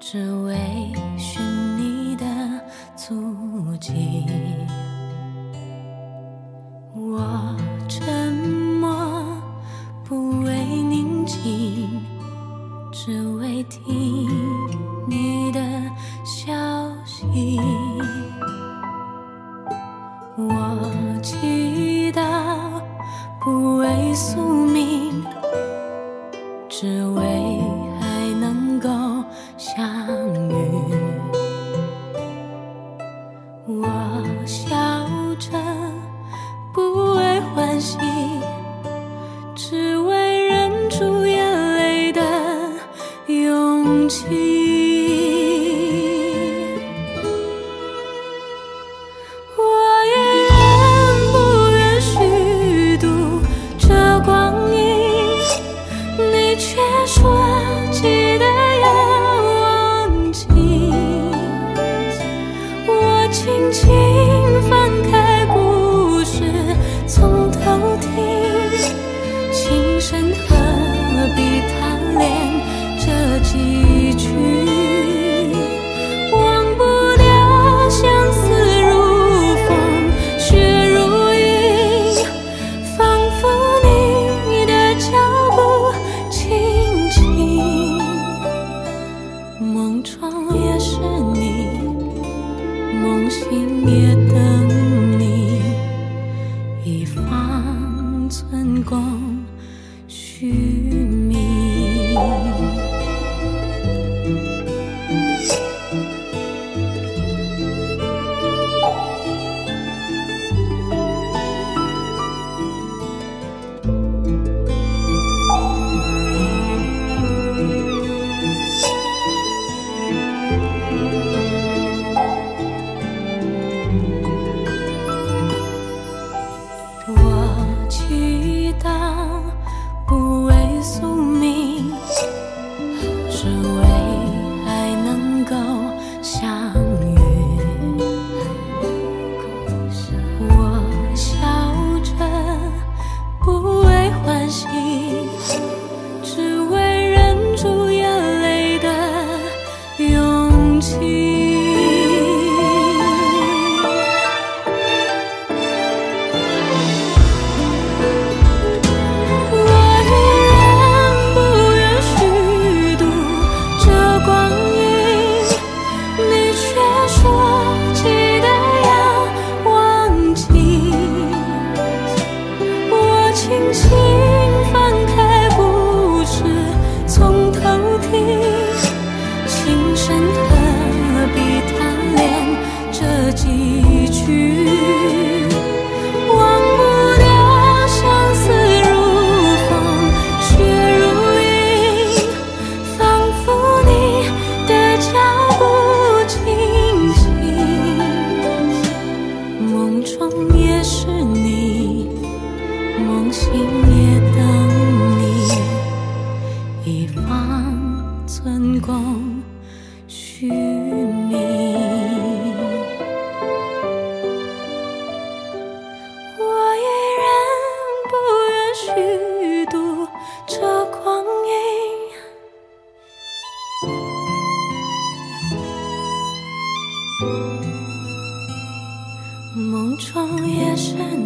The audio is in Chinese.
只为寻你的足迹。我沉默，不为宁静，只为听你的消息。我祈祷，不为宿命，只为还能够相遇。我笑着，不为欢喜，只为忍住眼泪的勇气。轻轻翻开故事，从头听，情深何必贪恋这几句，忘不掉相思如风，雪如云，仿佛你的脚步轻轻，梦中也是你，梦醒也等你，一方寸功续命。我祈祷，不为宿命，只为还能够相遇。我笑着，不为欢喜，只为忍住眼泪的勇气。轻轻翻开故事，从头听，情深何必贪恋这几句，忘不掉相思如风，雪如云，仿佛你的脚步轻轻，梦中也是你，梦醒也等你，一方寸功续命。我依然不愿虚度这光阴，梦中也是